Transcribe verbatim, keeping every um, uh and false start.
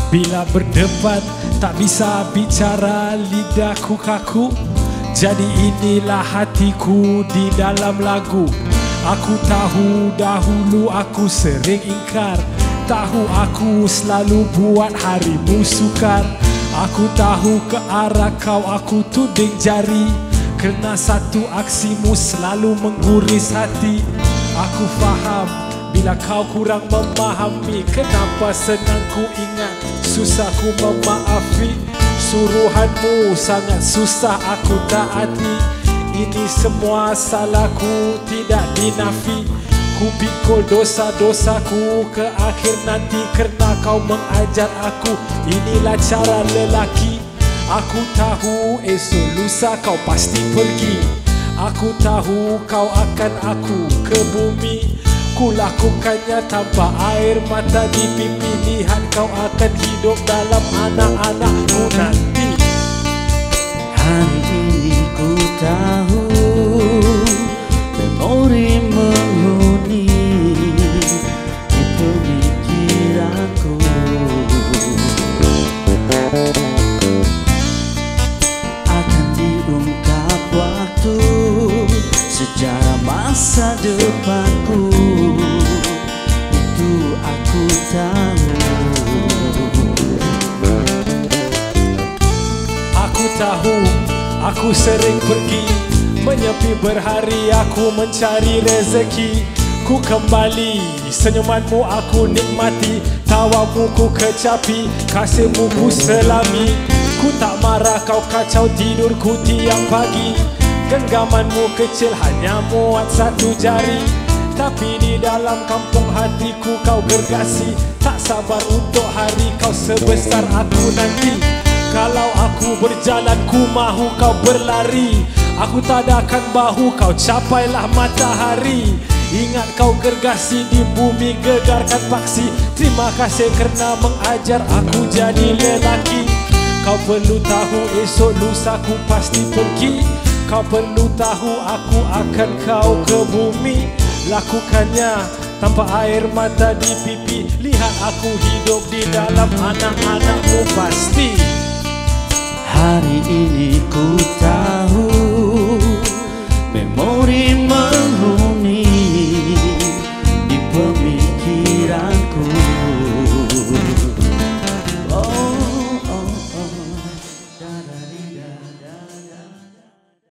Bila berdebat tak bisa bicara, lidahku kaku. Jadi inilah hatiku di dalam lagu. Aku tahu dahulu aku sering ingkar, tahu aku selalu buat harimu sukar. Aku tahu ke arah kau aku tuding jari, kerana satu aksimu selalu mengguris hati. Aku faham bila kau kurang memahami, kenapa senang ku ingat, susah ku memaafi. Suruhanmu sangat susah aku taati. Ini semua salahku tidak dinafi. Ku pikul dosa-dosaku ke akhir nanti, kerana kau mengajar aku inilah cara lelaki. Aku tahu esok lusa kau pasti pergi. Aku tahu kau akan aku ke bumi. Ku lakukannya tanpa air mata di pipi. Lihat kau akan hidup dalam anak-anakku nanti. Hari ini ku tahu memori menghuni di pemikiranku. Akan diungkap waktu sejarah masa depanku. Itu aku tahu. Aku tahu aku sering pergi menyepi berhari, aku mencari rezeki. Ku kembali, senyumanmu aku nikmati, tawamu ku kecapi, kasihmu ku selami. Ku tak marah kau kacau tidurku tiap pagi. Genggamanmu kecil hanya muat satu jari, tapi di dalam kampung hatiku kau gergasi. Tak sabar untuk hari kau sebesar aku nanti. Kalau aku berjalan ku mahu kau berlari. Aku tadakan bahu kau capailah matahari. Ingat kau gergasi di bumi gegarkan paksi. Terima kasih kerana mengajar aku jadi lelaki. Kau perlu tahu esok lusa ku pasti pergi. Kau perlu tahu aku akan kau ke bumi. Lakukannya tanpa air mata di pipi. Lihat aku hidup di dalam anak-anakmu pasti. Hari ini ku tahu